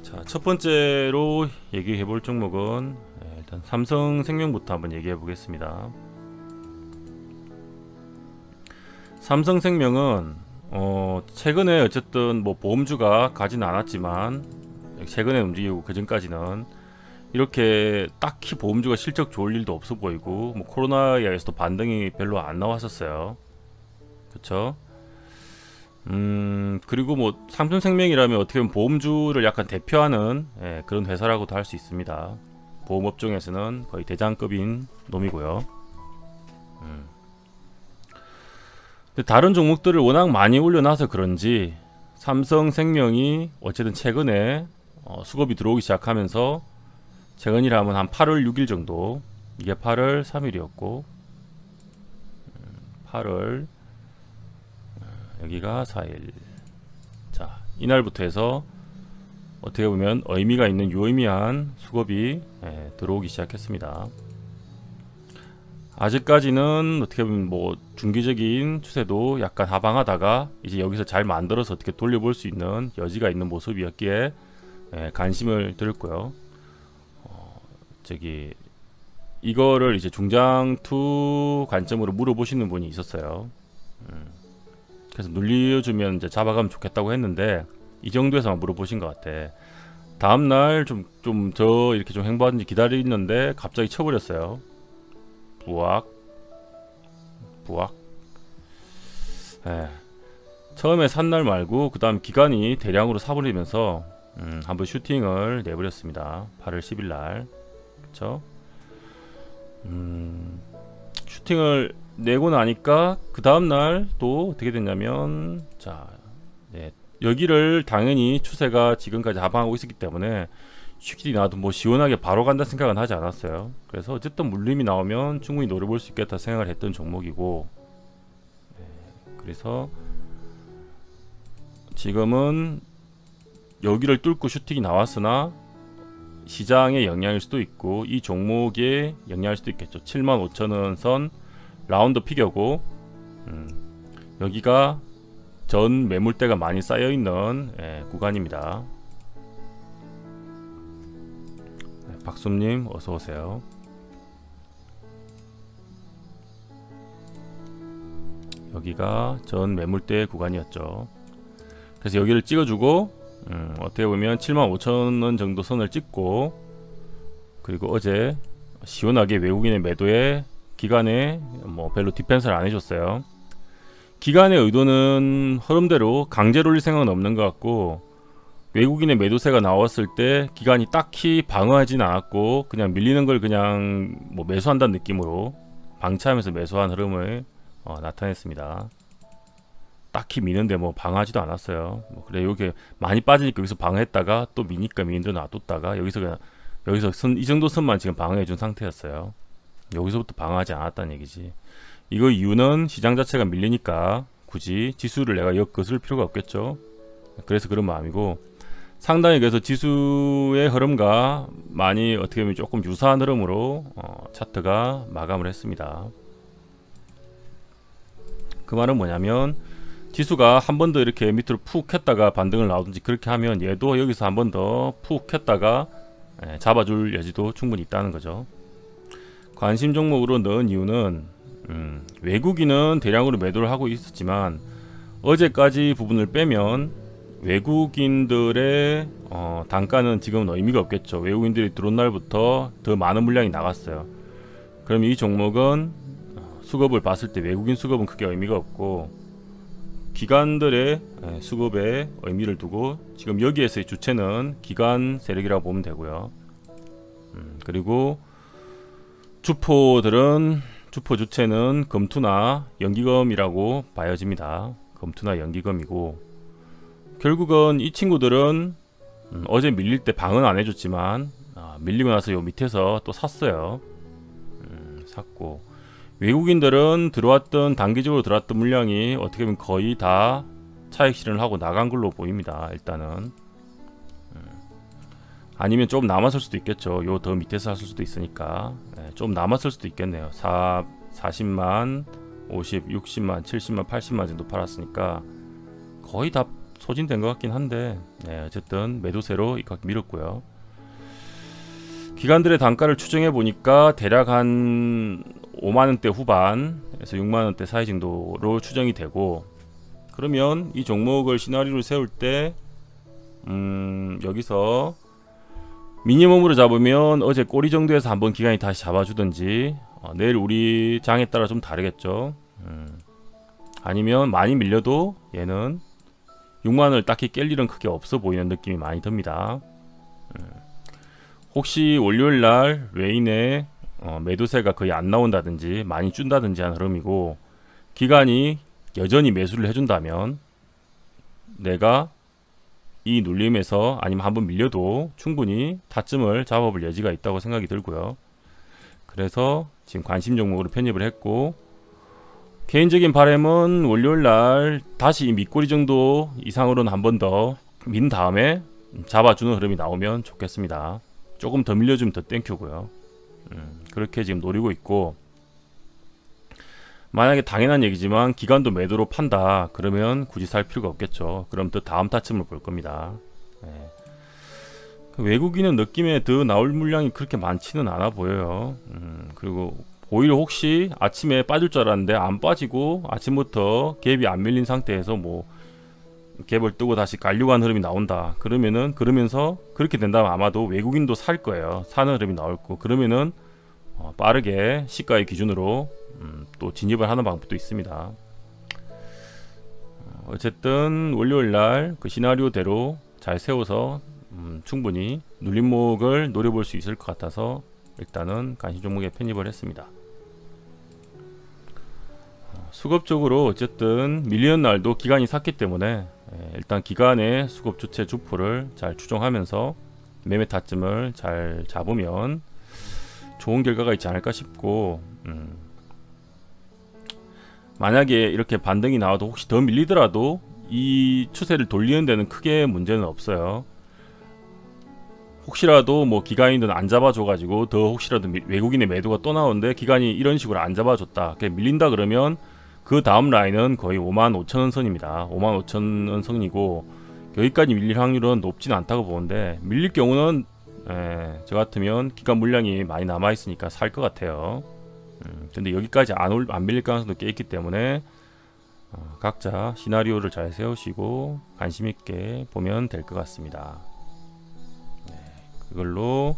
자, 첫 번째로 얘기해 볼 종목은 일단 삼성생명부터 한번 얘기해 보겠습니다. 삼성생명은 최근에 어쨌든 뭐 보험주가 가지는 않았지만 최근에 움직이고 그 전까지는 이렇게 딱히 보험주가 실적 좋을 일도 없어 보이고 뭐 코로나에 의해서도 반등이 별로 안 나왔었어요. 그쵸? 그리고 뭐 삼성생명이라면 어떻게 보면 보험주를 약간 대표하는 그런 회사라고도 할 수 있습니다. 보험업종에서는 거의 대장급인 놈이고요. 근데 다른 종목들을 워낙 많이 올려놔서 그런지 삼성생명이 어쨌든 최근에 수급이 들어오기 시작하면서 최근이라 하면 한 8월 6일 정도, 이게 8월 3일이었고 8월 여기가 4일. 자, 이날부터 해서 어떻게 보면 의미가 있는 유의미한 수급이 들어오기 시작했습니다. 아직까지는 어떻게 보면 뭐 중기적인 추세도 약간 하방하다가 이제 여기서 잘 만들어서 어떻게 돌려볼 수 있는 여지가 있는 모습이었기에 관심을 들었고요. 이거를 이제 중장투 관점으로 물어보시는 분이 있었어요. 그래서 눌려주면 이제 잡아가면 좋겠다고 했는데 이 정도에서만 물어보신 것 같아. 다음날 좀 저 이렇게 좀 행보하든지 기다리는데 갑자기 쳐버렸어요. 부악. 처음에 산 날 말고 그 다음 기간이 대량으로 사버리면서 한번 슈팅을 내버렸습니다. 8월 10일 날. 그쵸? 슈팅을 내고 나니까 그 다음날 또 어떻게 됐냐면, 자, 여기를 당연히 추세가 지금까지 하방하고 있었기 때문에 슈팅이 나도 뭐 시원하게 바로 간다 생각은 하지 않았어요. 그래서 어쨌든 물림이 나오면 충분히 노려볼 수 있겠다 생각을 했던 종목이고, 그래서 지금은 여기를 뚫고 슈팅이 나왔으나 시장의 영향일 수도 있고 이 종목의 영향일 수도 있겠죠. 75,000원 선 라운드 피겨고, 여기가 전 매물대가 많이 쌓여있는 구간입니다. 박수님 어서오세요. 여기가 전 매물대 구간이었죠. 그래서 여기를 찍어주고 어떻게 보면 75,000원 정도 선을 찍고, 그리고 어제 시원하게 외국인의 매도에 기간에 뭐 별로 디펜스를 안 해줬어요. 기간의 의도는 흐름대로 강제로 올릴 생각은 없는 것 같고, 외국인의 매도세가 나왔을 때 기간이 딱히 방어하진 않았고 그냥 밀리는 걸 그냥 뭐 매수한다는 느낌으로 방치하면서 매수한 흐름을 나타냈습니다. 딱히 미는데 뭐 방어하지도 않았어요. 뭐 그래, 이렇게 많이 빠지니까 여기서 방어했다가 또 미니까 미는데 놔뒀다가 여기서 이 정도 선만 지금 방어해준 상태였어요. 여기서부터 방어하지 않았다는 얘기지. 이거 이유는 시장 자체가 밀리니까 굳이 지수를 내가 엮을 필요가 없겠죠. 그래서 그런 마음이고, 상당히 그래서 지수의 흐름과 많이 어떻게 보면 조금 유사한 흐름으로 차트가 마감을 했습니다. 그 말은 뭐냐면 지수가 한 번 더 이렇게 밑으로 푹 켰다가 반등을 나오든지 그렇게 하면 얘도 여기서 한 번 더 푹 켰다가 잡아줄 여지도 충분히 있다는 거죠. 관심 종목으로 넣은 이유는 외국인은 대량으로 매도를 하고 있었지만 어제까지 부분을 빼면 외국인들의 단가는 지금은 의미가 없겠죠. 외국인들이 들어온 날부터 더 많은 물량이 나갔어요. 그럼 이 종목은 수급을 봤을 때 외국인 수급은 크게 의미가 없고 기관들의 수급에 의미를 두고 지금 여기에서의 주체는 기관 세력이라고 보면 되고요. 그리고 주포 주체는 금투나 연기금이라고 봐야집니다. 금투나 연기금이고, 결국은 이 친구들은 어제 밀릴 때 방은 안 해줬지만 밀리고 나서 요 밑에서 또 샀어요. 샀고, 외국인들은 단기적으로 들어왔던 물량이 어떻게 보면 거의 다 차익 실현을 하고 나간 걸로 보입니다. 일단은 아니면 좀 남았을 수도 있겠죠. 요 더 밑에서 샀을 수도 있으니까 좀 남았을 수도 있겠네요. 40만, 50, 60만, 70만, 80만 정도 팔았으니까 거의 다 소진된 것 같긴 한데 네, 어쨌든 매도세로 이렇게 밀었고요. 기관들의 단가를 추정해 보니까 대략 한 5만원대 후반에서 6만원대 사이 정도로 추정이 되고, 그러면 이 종목을 시나리오를 세울 때 여기서 미니멈으로 잡으면 어제 꼬리 정도에서 한번 기관이 다시 잡아주든지, 내일 우리 장에 따라 좀 다르겠죠. 아니면 많이 밀려도 얘는 6만원을 딱히 깰 일은 크게 없어 보이는 느낌이 많이 듭니다. 혹시 월요일날 외인의 매도세가 거의 안 나온다든지 많이 준다든지 하는 흐름이고, 기관이 여전히 매수를 해준다면 내가 이 눌림에서 아니면 한번 밀려도 충분히 타점을 잡아볼 여지가 있다고 생각이 들고요. 그래서 지금 관심 종목으로 편입을 했고, 개인적인 바람은 월요일날 다시 이 밑꼬리 정도 이상으로는 한 번 더 민 다음에 잡아주는 흐름이 나오면 좋겠습니다. 조금 더 밀려주면 더 땡큐고요. 그렇게 지금 노리고 있고, 만약에 당연한 얘기지만 기관도 매도로 판다 그러면 굳이 살 필요가 없겠죠. 그럼 또 다음 타점을 볼 겁니다. 네. 외국인은 느낌에 더 나올 물량이 그렇게 많지는 않아 보여요. 그리고 오히려 혹시 아침에 빠질 줄 알았는데 안 빠지고 아침부터 갭이 안 밀린 상태에서 뭐 갭을 뜨고 다시 가려고 하는 흐름이 나온다 그러면서 그렇게 된다면 아마도 외국인도 살 거예요. 사는 흐름이 나올 거고, 그러면은 빠르게 시가의 기준으로 또 진입을 하는 방법도 있습니다. 어쨌든 월요일날 그 시나리오대로 잘 세워서 충분히 눌림목을 노려볼 수 있을 것 같아서 일단은 관심 종목에 편입을 했습니다. 수급적으로 어쨌든 밀리는 날도 기관이 샀기 때문에 일단 기관의 수급 주체 주포를 잘 추정하면서 매매 타점을 잘 잡으면 좋은 결과가 있지 않을까 싶고, 만약에 이렇게 반등이 나와도 혹시 더 밀리더라도 이 추세를 돌리는 데는 크게 문제는 없어요. 혹시라도 뭐 기관인들은 안 잡아줘 가지고 더 혹시라도 외국인의 매도가 또 나오는데 기관이 이런 식으로 안 잡아줬다, 그냥 밀린다 그러면 그 다음 라인은 거의 55,000원 선입니다. 55,000원 선이고 여기까지 밀릴 확률은 높진 않다고 보는데, 밀릴 경우는 저 같으면 기관 물량이 많이 남아 있으니까 살 것 같아요. 근데 여기까지 안 밀릴 가능성도 꽤 있기 때문에 각자 시나리오를 잘 세우시고 관심 있게 보면 될 것 같습니다. 그걸로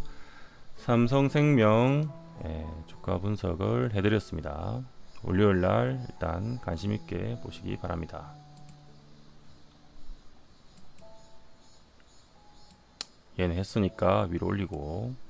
삼성생명 주가 분석을 해드렸습니다. 월요일날 일단 관심 있게 보시기 바랍니다. 얘는 했으니까 위로 올리고